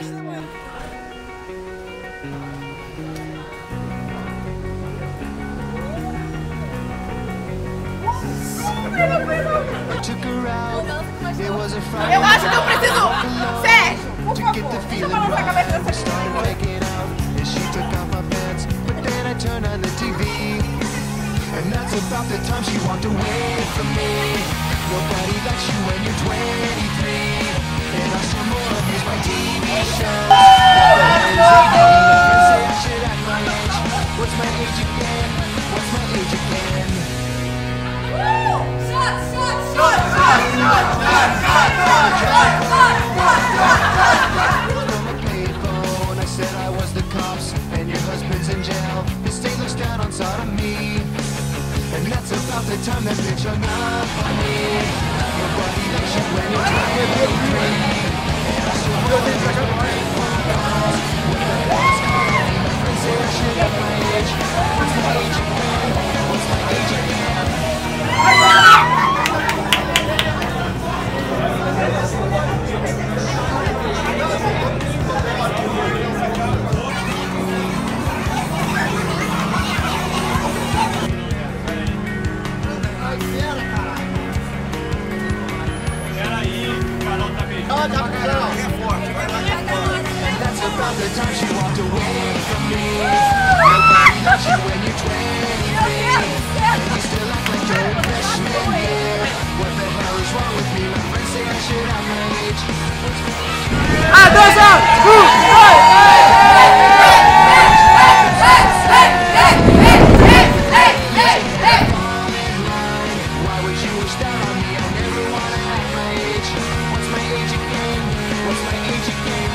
Eu acho que eu preciso... Sérgio, por favor, deixa eu balançar a cabeça dessa criança. And that's about the time she walked away from me. Nobody likes you when you're 23. And I still more abuse my TV shows. Say I should act my age. What's my age again? What's my age again? From a payphone, I said I was the cops, and your husband's in jail. The state looks down on sodomy. And that's about the time that bitch hung up on me. Nobody likes you when you're 23. And I still know that you're great phone calls. When the boss called me, my friends say I should have my age. What's my age again? What's my age again? That's about the time she walked away from me. Nobody likes you when you're 23. And you still act like you're a freshman year. What the hell is wrong with me? My friends say I should have my age. Why would you wish that on me? I never wanna have my age. What's my age again? What's my age again?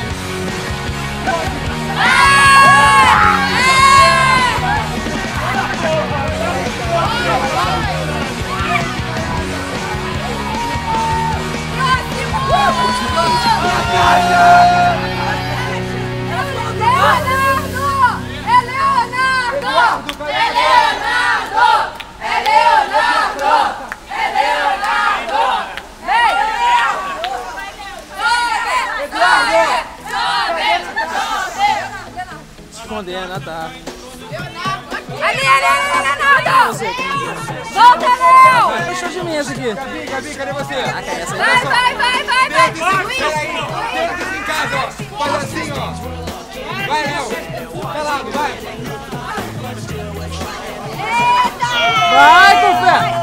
Escondendo, tá. Ali, Leonardo! Volta, Léo! Puxou de mim esse aqui. Gabi, cadê você? Vai! Tenta em casa, ó. Faz assim, ó. Vai, Léo. Pelado, vai. Vai, com fé!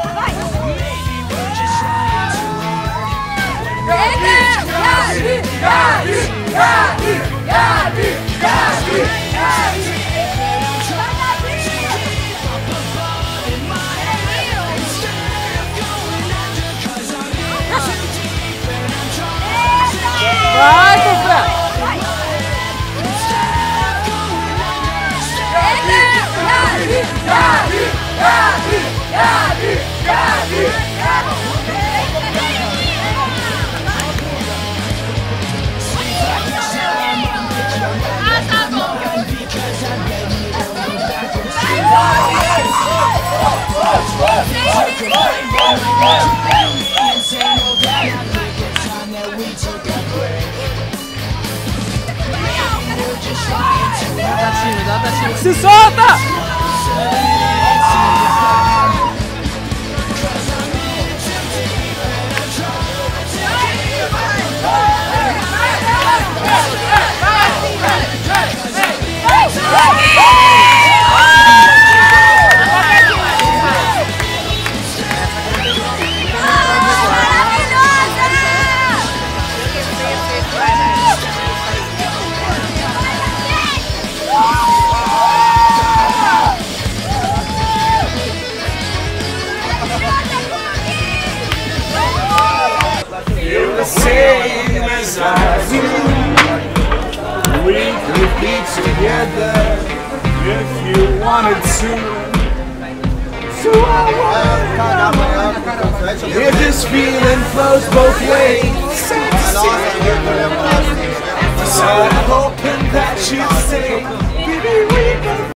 Vai, com fé! Tá tímido. Se solta! Same as I do. We could be together if you wanted to. So I want. If this feeling flows both ways, so I'm hoping that you say, baby, we